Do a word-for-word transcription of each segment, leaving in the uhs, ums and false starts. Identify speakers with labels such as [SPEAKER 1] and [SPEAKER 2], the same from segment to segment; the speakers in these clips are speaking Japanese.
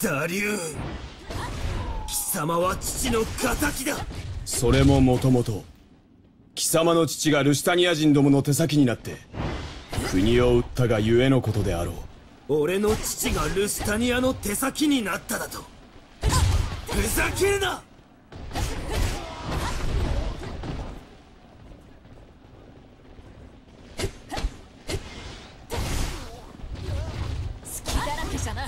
[SPEAKER 1] ダリューン、貴様は父の仇だ。
[SPEAKER 2] それももともと貴様の父がルシタニア人どもの手先になって国を売ったがゆえのことであろ
[SPEAKER 1] う。俺の父がルスタニアの手先になっただと？ふざけるな！
[SPEAKER 3] 隙だらけじゃな。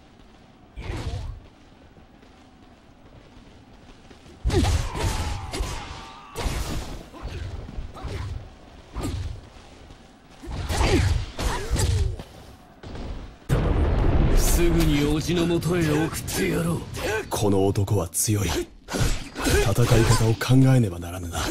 [SPEAKER 1] すぐに叔父のもとへ送ってやろう。
[SPEAKER 2] この男は強い。戦い方を考えねばならぬな。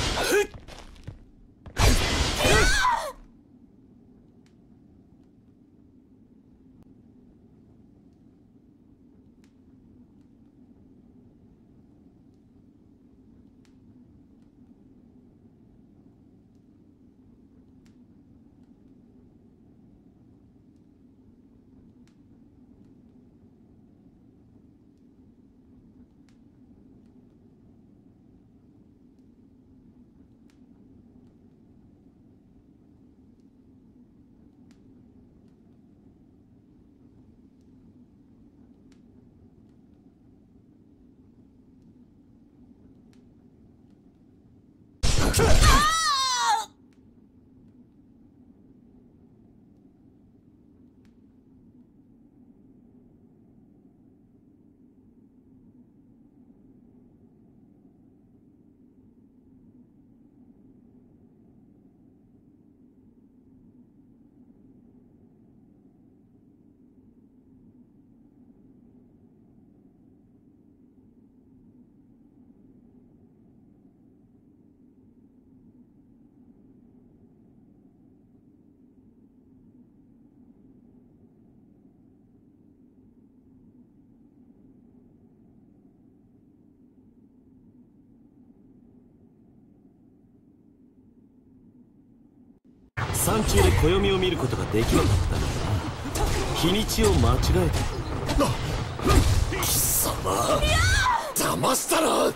[SPEAKER 1] 山中で暦を見ることができなかったのだな。日にちを間違えた。貴様、騙したな。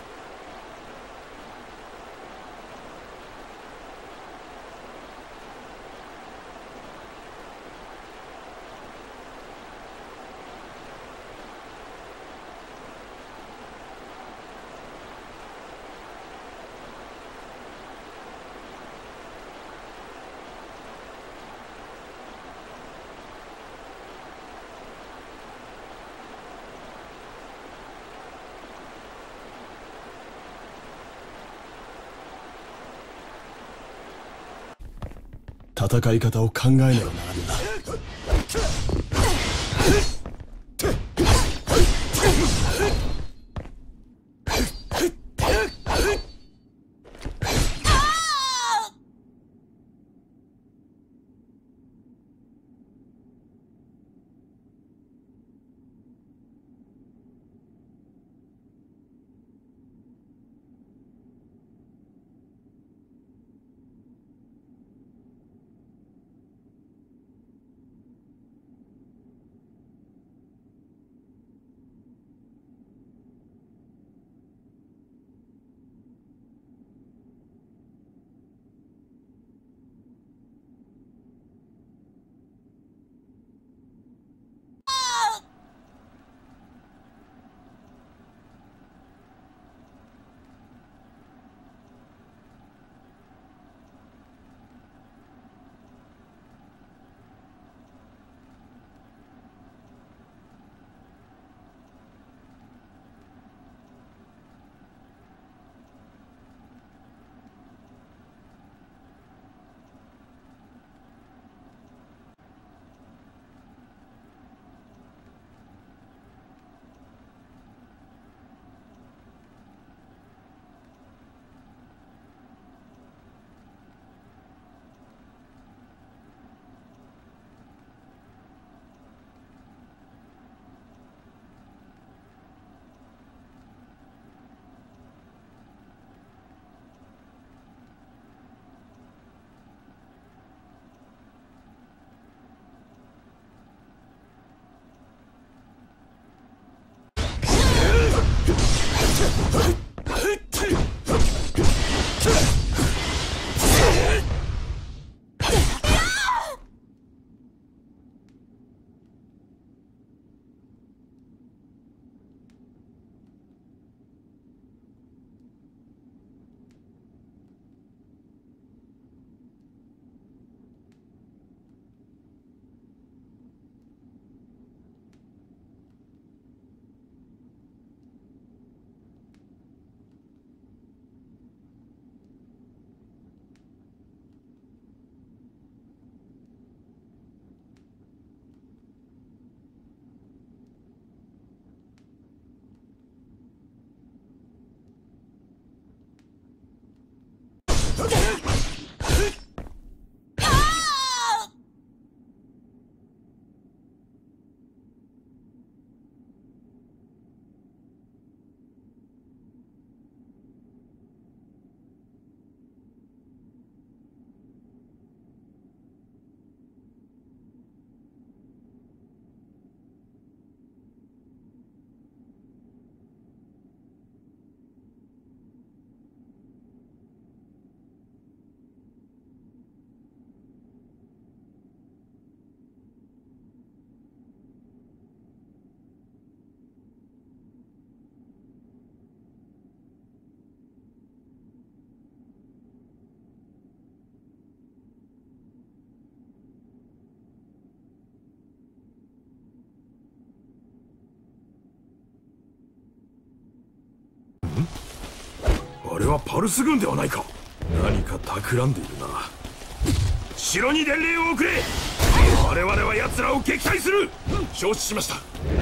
[SPEAKER 2] 戦い方を考えねばならぬな。
[SPEAKER 3] あれはパルス軍ではないか。何か企んでいるな。城に伝令を送れ。我々は奴らを撃退する。
[SPEAKER 2] 承知しました。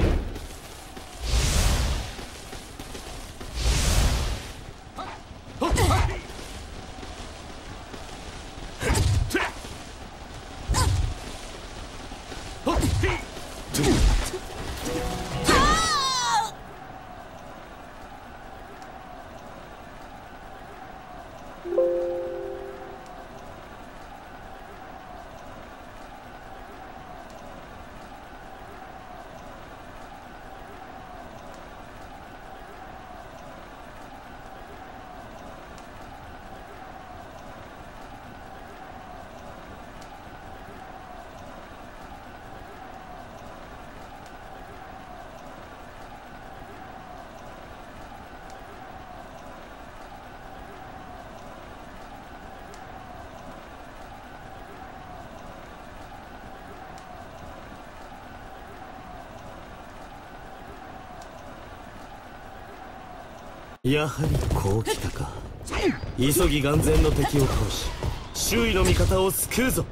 [SPEAKER 1] やはりこう来たか。急ぎ眼前の敵を倒し周囲の味方を救うぞ。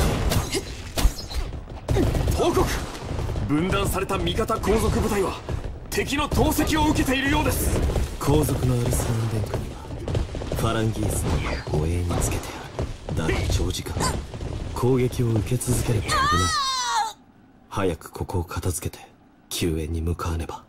[SPEAKER 2] 報告。分断された味方皇族部隊は敵の投石を受けているようです。
[SPEAKER 1] 皇族のアルスラン殿下にはファランギースの護衛につけてある。だが長時間攻撃を受け続ければ危ない。早くここを片付けて救援に向かわねば。